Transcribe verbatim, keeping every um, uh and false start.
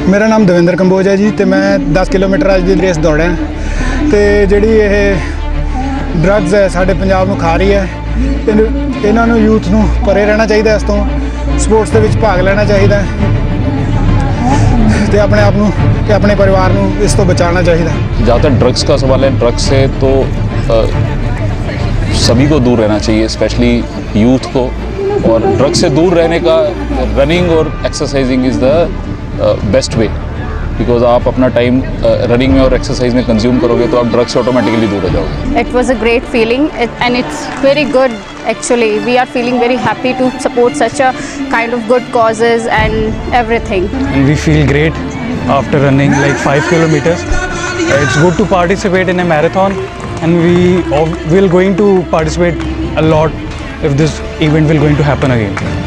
मेरा नाम दविंदर कंबोज है जी, तो मैं दस किलोमीटर अज की रेस दौड़ा। तो जी ड्रग्स है साढ़े पंजाब में खा रही है, इन्हों यूथ को परे रहना चाहिए, इस तो स्पोर्ट्स के भाग लेना चाहिए, तो अपने आप को अपने परिवार को इस तो बचाना चाहिए। जहाँ तक ड्रग्स का सवाल है, ड्रग्स से तो आ, सभी को दूर रहना चाहिए, स्पेशली यूथ को। और ड्रग्स से दूर रहने का रनिंग और exercising is the best way, because आप अपना टाइम रनिंग में और एक्सरसाइज में कंज्यूम करोगे तो आप ड्रग्स से ऑटोमेटिकली दूर हो जाओगे। It was a great feeling and it's very good actually. We are feeling very happy to support such a kind of good causes and everything. And we feel great after running like five kilometers. It's good to participate in a marathon, and we will going to participate a lot if this event will going to happen again.